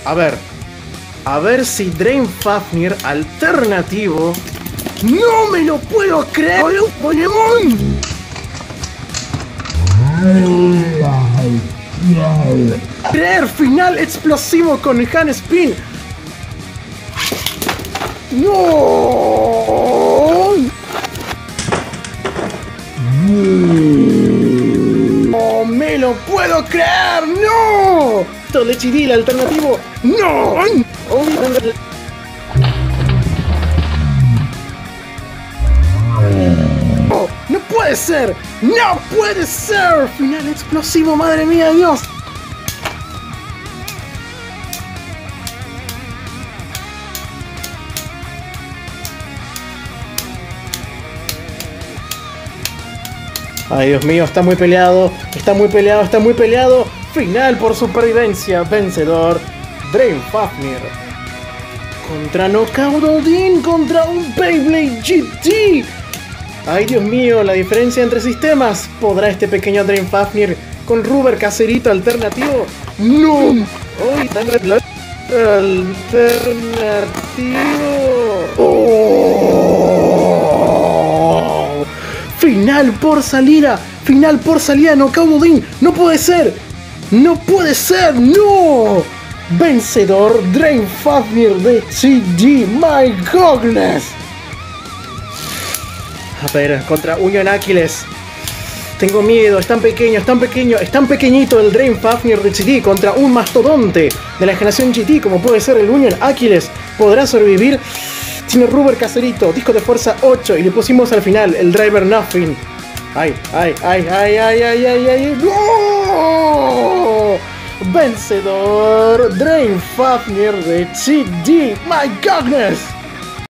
A ver. A ver si Drain Fafnir alternativo. ¡No me lo puedo creer! ¡Ponemon! Creer final explosivo con Han Spin. ¡No! ¡No me lo puedo creer! ¡No! Lechidil alternativo. ¡No! ¡No puede ser! ¡No puede ser! Final explosivo, madre mía, Dios. Ay, Dios mío, está muy peleado. Está muy peleado, está muy peleado. Final por supervivencia. Vencedor Drain Fafnir. Contra Knockout Odin. Contra un Beyblade GT. Ay, Dios mío, la diferencia entre sistemas. ¿Podrá este pequeño Drain Fafnir con Rubber caserito alternativo? ¡No! ¡Ay, alternativo! ¡Oh! ¡Final por salida! ¡Final por salida! ¡Knockout Odin! ¡No puede ser! ¡No puede ser! ¡No! Vencedor Drain Fafnir de CG. ¡My goodness! A ver, contra Union Aquiles. Tengo miedo, es tan pequeño, es tan pequeño, es tan pequeñito el Drain Fafnir de GT contra un mastodonte de la generación GT como puede ser el Union Aquiles. ¿Podrá sobrevivir? Tiene Rubber caserito, disco de fuerza 8 y le pusimos al final el Driver Nothing. ¡Ay, ay, ay, ay, ay, ay, ay, ay! ¡No! Vencedor Drain Fafnir de GT. ¡My goodness!